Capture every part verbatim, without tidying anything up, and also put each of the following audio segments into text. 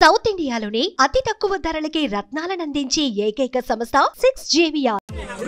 South ఇండియాలోనే అతి తక్కువ ధరలకి రత్నాలను అందించే ఏకైక సంస్థ సిక్స్ జేవిఆర్.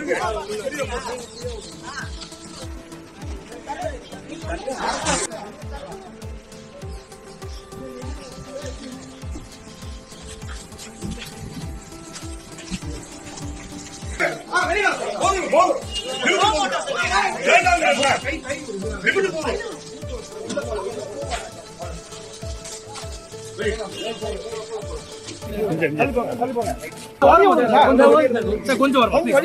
கொஞ்சம்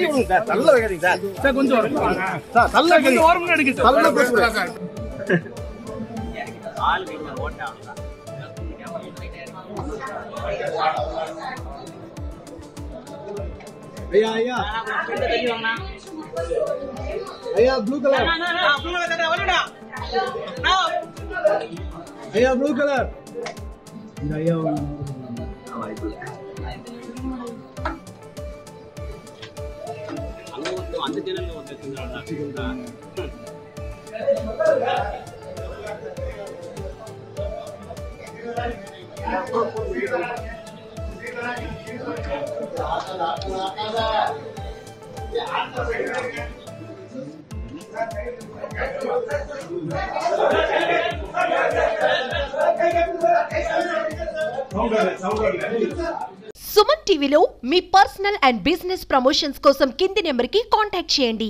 ஐயா ஐயா ஐயா ப்ளூ கலர் ஐயா ப்ளூ கலர் இந்த ஐயா அந்த சேனல்ல வந்து సుమన్ టీవీలో మీ పర్సనల్ అండ్ బిజినెస్ ప్రమోషన్స్ కోసం కింది నెంబర్ కి కాంటాక్ట్ చేయండి.